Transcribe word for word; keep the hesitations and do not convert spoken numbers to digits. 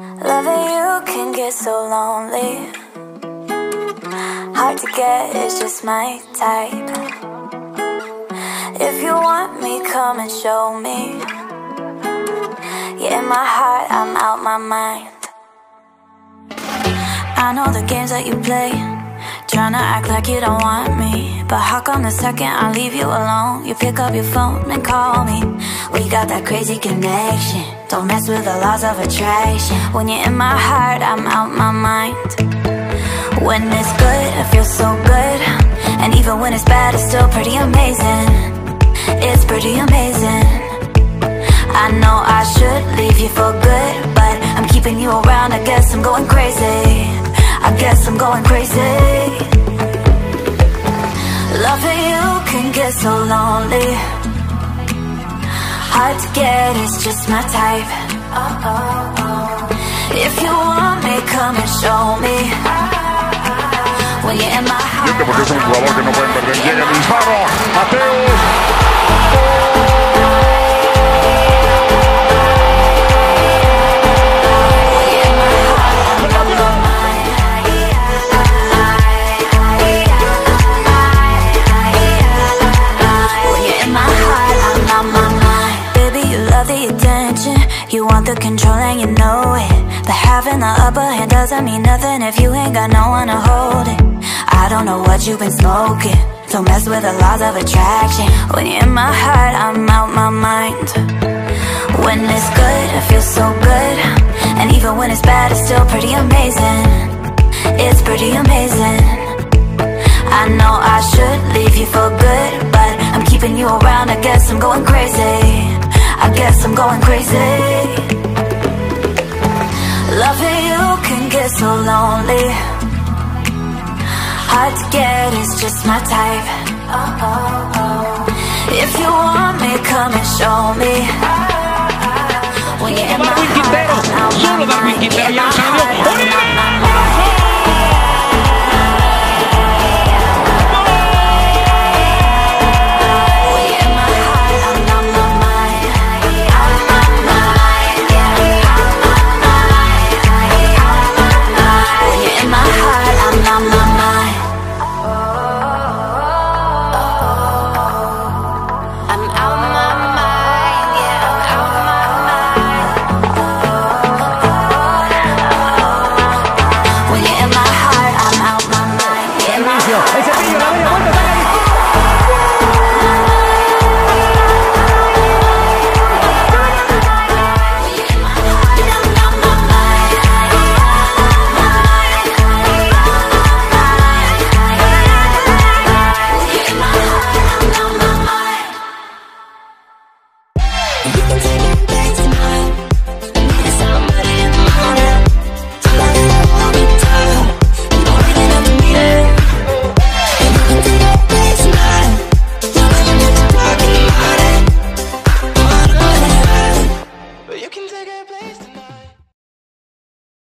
Loving you can get so lonely. Hard to get, it's just my type. If you want me, come and show me. Yeah, in my heart, I'm out my mind. I know the games that you play, tryna act like you don't want me. But how come the second I leave you alone, you pick up your phone and call me? We got that crazy connection, don't mess with the laws of attraction. When you're in my heart, I'm out my mind. When it's good, it feels so good. And even when it's bad, it's still pretty amazing. It's pretty amazing. I know I should leave you for good, but I'm keeping you around, I guess I'm going crazy. I guess I'm going crazy. Loving you can get so lonely. Hard to get, it's just my type. Oh, oh, oh. If you want me, come and show me. When you're in my heart, porque es un jugador que no pueden perder. Llega el disparo. Mateus. You want the control and you know it, but having the upper hand doesn't mean nothing if you ain't got no one to hold it. I don't know what you've been smoking, don't mess with the laws of attraction. When you're in my heart, I'm out my mind. When it's good, it feels so good. And even when it's bad, it's still pretty amazing. It's pretty amazing. I know I should leave you for good, but I'm keeping you around, I guess I'm going crazy. I guess I'm going crazy. Loving you can get so lonely. Hard to get, it's just my type. Oh, oh, oh. If you want me, come and show me. When you're in my heart, I'm out my mind.